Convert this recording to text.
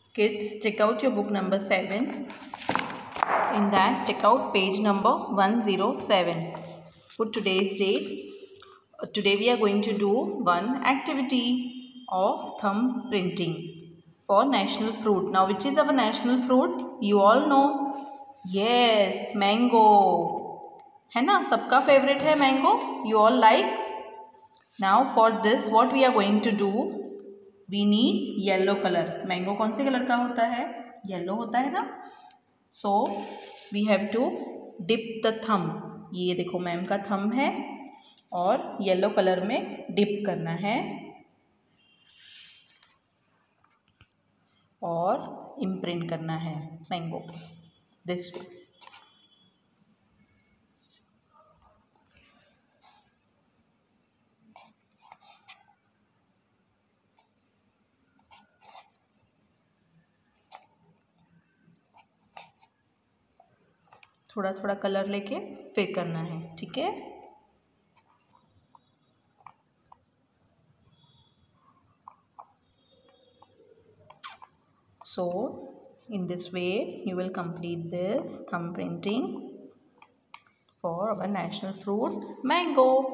Kids, check out your book number 7. In that, check out page number 107. Put today's date. Today we are going to do one activity of thumb printing for national fruit. Now, which is our national fruit? You all know. Yes, mango. है ना, सबका favorite है mango. You all like. Now, for this, what we are going to do? We need yellow color. Mango कौन से colour का होता है? Yellow होता है ना. So we have to dip the thumb. ये देखो मैम का thumb है और येलो कलर में डिप करना है और इम्प्रिंट करना है मैंगो दिस वे. थोड़ा थोड़ा कलर लेके फिर करना है, ठीक है. So in this way you will complete this thumb printing for our national fruit mango.